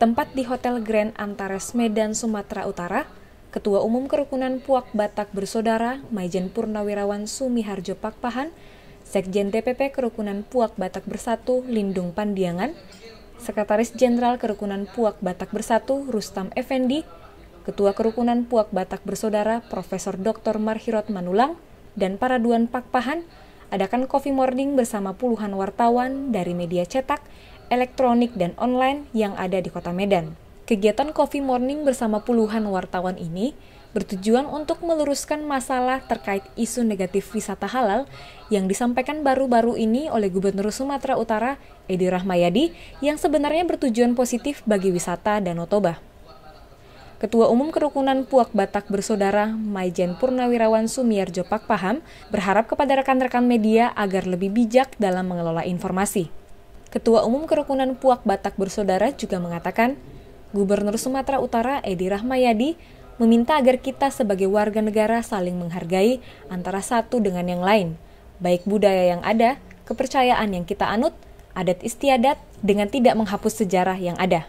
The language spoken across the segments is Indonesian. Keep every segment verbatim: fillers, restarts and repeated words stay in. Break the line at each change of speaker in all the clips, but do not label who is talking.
Bertempat di Hotel Grand Antares Medan, Sumatera Utara, Ketua Umum Kerukunan Puak Batak Bersaudara, Maijen Purnawirawan Sumiharjo Pakpahan, Sekjen D P P Kerukunan Puak Batak Bersatu, Lindung Pandiangan, Sekretaris Jenderal Kerukunan Puak Batak Bersatu, Rustam Effendi, Ketua Kerukunan Puak Batak Bersaudara, Profesor Doktor Marhirot Manulang, dan para Duan Pakpahan, adakan Coffee Morning bersama puluhan wartawan dari media cetak, elektronik, dan online yang ada di Kota Medan. Kegiatan Coffee Morning bersama puluhan wartawan ini bertujuan untuk meluruskan masalah terkait isu negatif wisata halal yang disampaikan baru-baru ini oleh Gubernur Sumatera Utara, Edi Rahmayadi, yang sebenarnya bertujuan positif bagi wisata Danau Toba. Ketua Umum Kerukunan Puak Batak Bersaudara, Maijen Purnawirawan Sumiharjo Pakpahan, berharap kepada rekan-rekan media agar lebih bijak dalam mengelola informasi. Ketua Umum Kerukunan Puak Batak Bersaudara juga mengatakan, Gubernur Sumatera Utara Edi Rahmayadi meminta agar kita sebagai warga negara saling menghargai antara satu dengan yang lain, baik budaya yang ada, kepercayaan yang kita anut, adat istiadat, dengan tidak menghapus sejarah yang ada.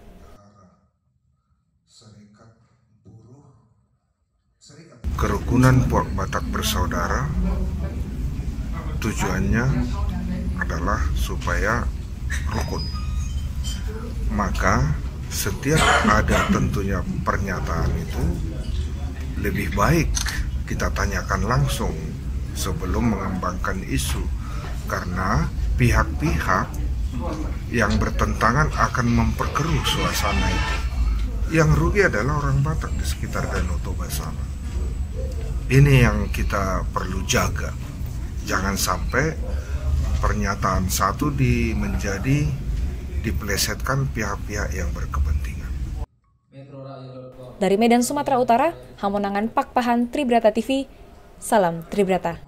Kerukunan Puak Batak Bersaudara tujuannya adalah supaya rukun. Maka setiap ada tentunya pernyataan itu lebih baik kita tanyakan langsung sebelum mengembangkan isu, karena pihak-pihak yang bertentangan akan memperkeruh suasana itu. Yang rugi adalah orang Batak di sekitar Danau Toba sana. Ini yang kita perlu jaga. Jangan sampai pernyataan satu di menjadi dipelesetkan pihak-pihak yang berkepentingan.
Dari Medan, Sumatera Utara, Hamonangan Pakpahan, Tribrata T V, salam Tribrata.